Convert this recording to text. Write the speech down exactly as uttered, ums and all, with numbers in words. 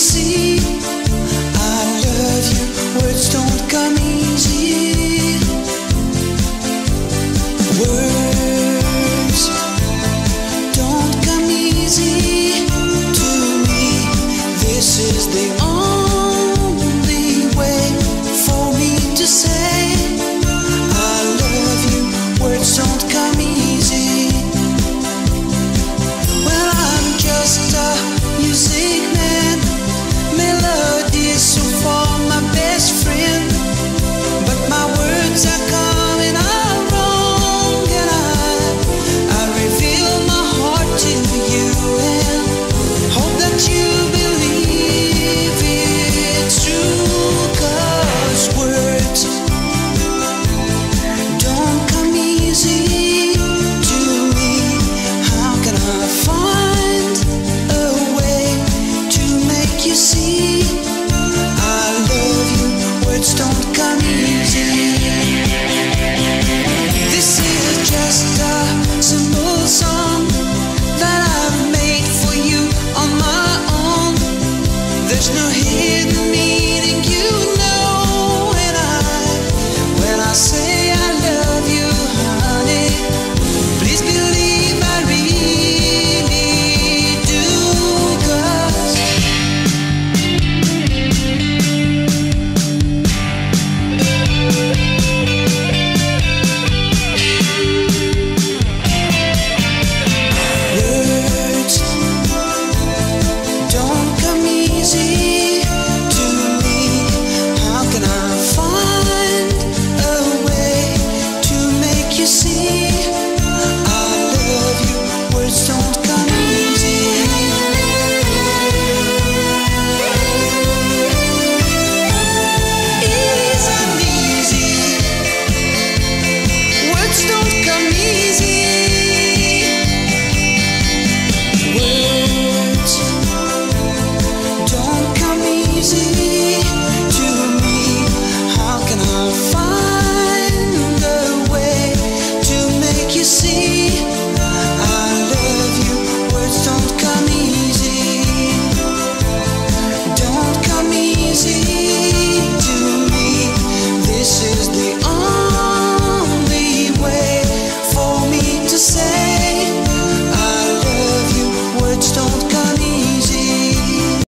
see. I love you, words don't come easy. Words don't come easy to me. This is the only way for me to say I love you. Words don't come easy. Well, I'm just a music man, melodies so far my best friend, but my words are coming out wrong, and I I reveal my heart to you and hope that you believe it's true, 'cause words don't come easy to me. How can I find a way to make you see I love you? Words don't come easy. This is just a simple song that I've made for you on my own. There's no hidden meaning.